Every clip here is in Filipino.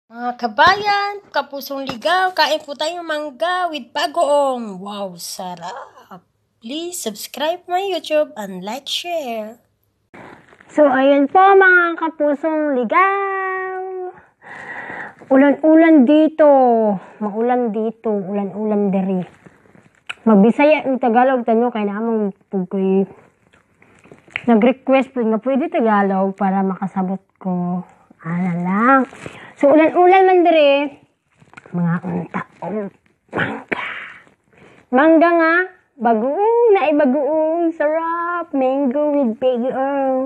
Mga kabayan, kapusong ligaw, kain po tayong mangga with bagoong. Wow, sarap! Please subscribe my YouTube and like, share. So, ayun po mga kapusong ligaw. Ulan-ulan dito. Maulan dito. Ulan-ulan diri. Magbisaya ng Tagalog tanyo kay namang pugkoy nag-request po nga pwede Tagalog para makasabot ko. Ala lang. So, ulan-ulan man diri. Mga untaong mangga. Mangga nga. Bagoong na bagoong. Sarap. Mango with bagoong.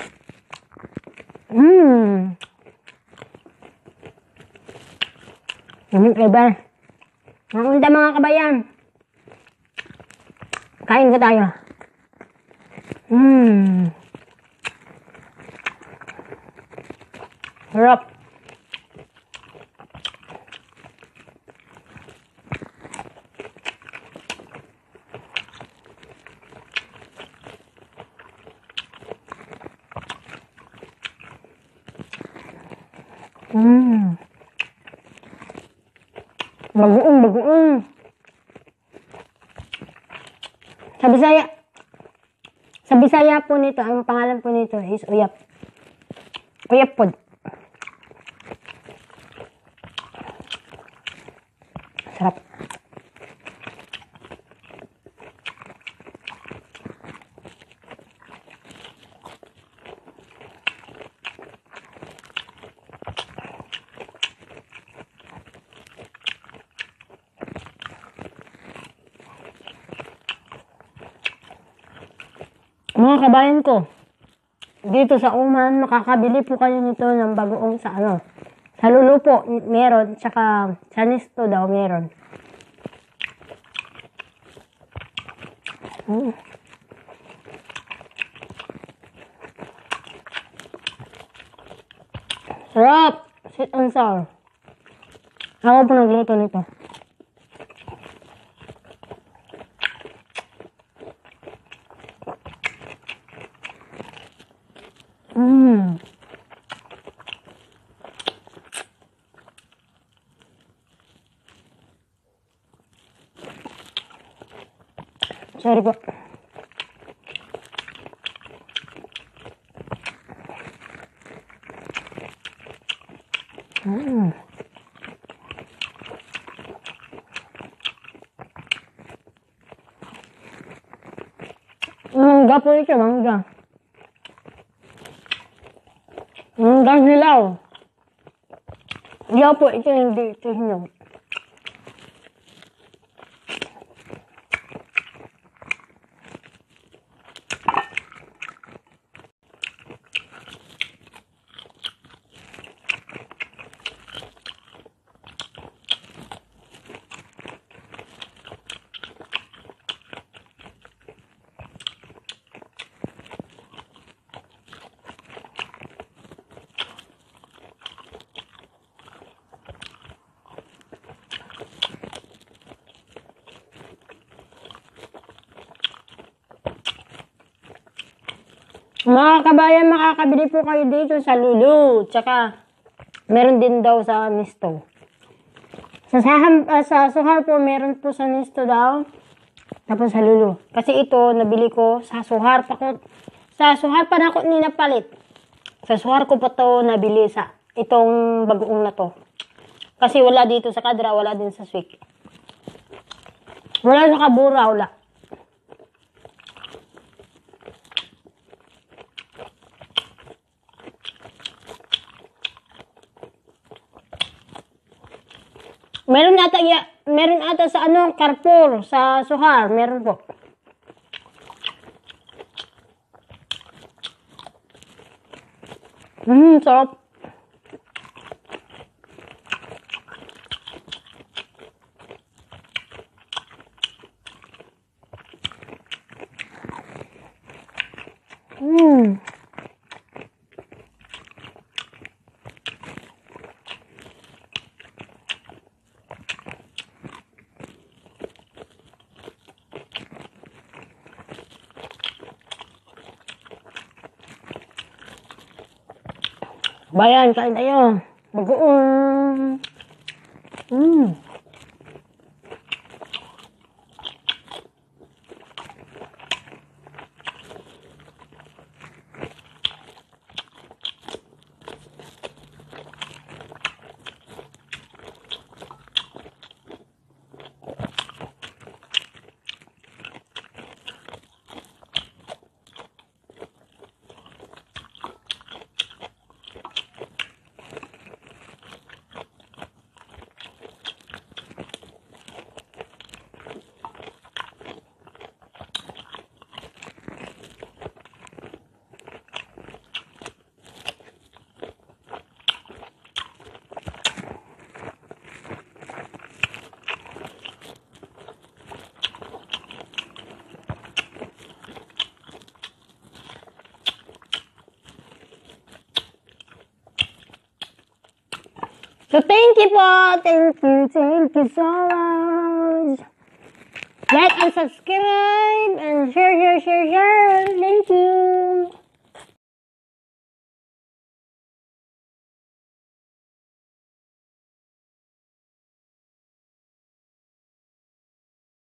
Iba. Nakunta mga kabayan. Kain ka tayo. Sarap. Bagoong. Sa Bisaya po nito, ang pangalan po nito is uyap. Uyap pod. Sarap. Mga kabayan ko, dito sa Uman, makakabili po kayo nito ng bagoong sa Sa Lulu po, meron. Tsaka sa Nisto daw, meron. Sarap! Sweet and sour. Ako po nagluto nito. Sorry po. Mangga po ito, mangga. Manggang hilaw. Hilaw po ito, hindi ito hilaw. Mga kabayan, makakabili po kayo dito sa Lulu. Tsaka, meron din daw sa Nisto. Sa Suhar po, meron po sa Nisto daw. Tapos sa Lulu. Kasi ito, nabili ko sa Suhar pa ko. Sa Suhar pa na ako ninapalit. Sa Suhar ko pa to nabili sa itong bagoong na to. Kasi wala dito sa Kadra, wala din sa Swik. Wala sa Kabura, wala. Meron ata sa Carrefour, sa Suhar, meron po. Sarap. Bayan, kain tayo. Bagoong. Mm. So, thank you po. Thank you so much. Like and subscribe and share. Thank you.